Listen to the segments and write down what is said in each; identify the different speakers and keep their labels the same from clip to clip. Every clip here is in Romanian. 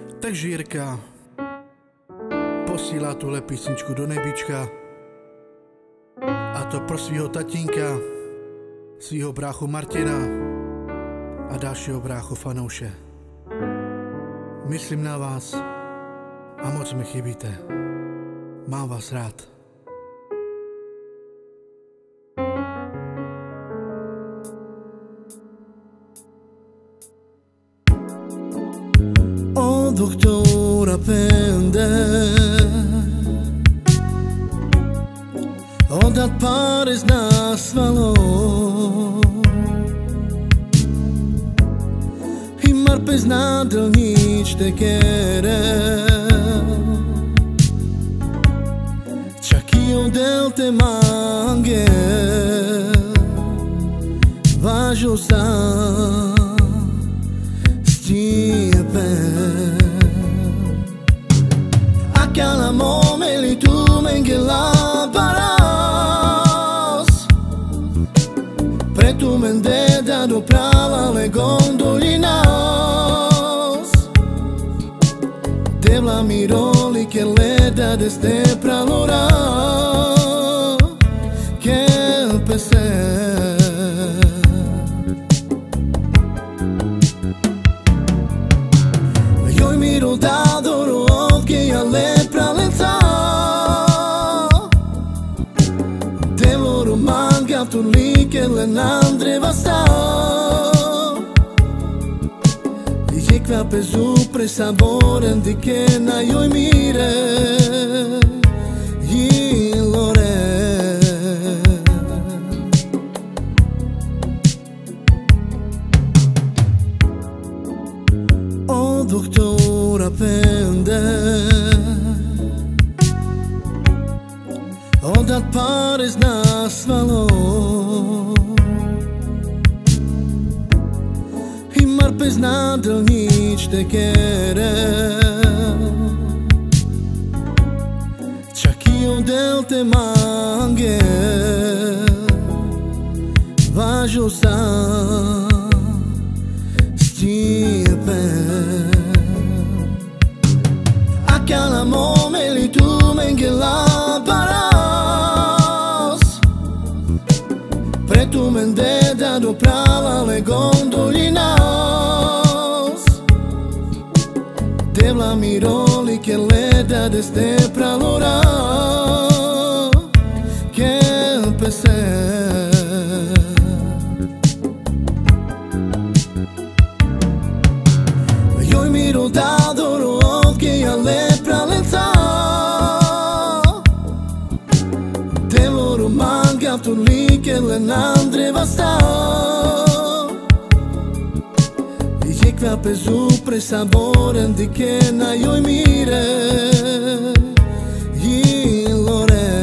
Speaker 1: Takže Jirka posílá tuhle písničku do nebička, a to pro svýho tatínka, svýho bráchu Martina a dalšího bráchu Fanouse. Myslím na vás a moc mi chybíte. Mám vás rád.
Speaker 2: O doktora Phende, odat pár z nás valou i marpe znadelnič te kere čak i odel te mange važo sa Aquela momeli tu mengela paras Pre tu mendeda doprava le gondolinas Devla miroli che leda deste pralora Che pese Dado che alle pralenza Devo manca tu lì che le nandre basta Dice qua pesu pre sabore di che na io mire Gilore O Doktora Phende, odat pár z nás valou i marpe znadelnič te kere čak i odel te mange važo sa Aquela momeli tu mengela paras Pre tu mendeda doprava le gondolinas Devla miroli che leda deste pralora Che pese Io miro dadoro che alle pralenza Devo manca tu lì che le nandre basta Dice qua pesu pre sabore di che na io mire Gilore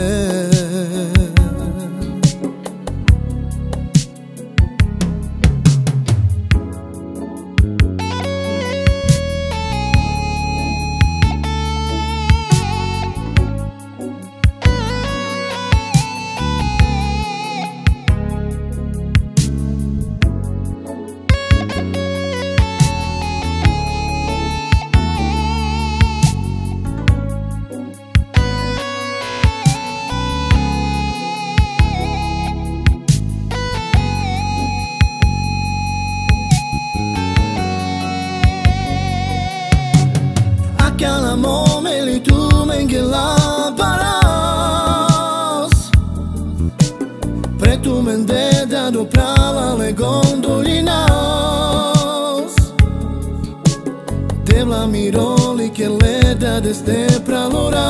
Speaker 2: Aquela momeli tu mengela paras Pre tu mendeda doprava le gondolinas Devla miroli che leda deste pralora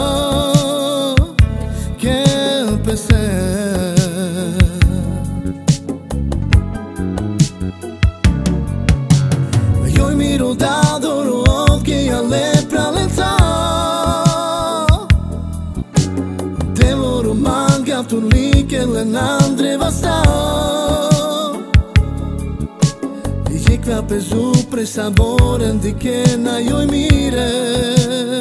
Speaker 2: Che pese Io miro dadoro che alle pralenza Devo manca tu lì che le nandre basta Dice qua pesu pre sabore di che na io mire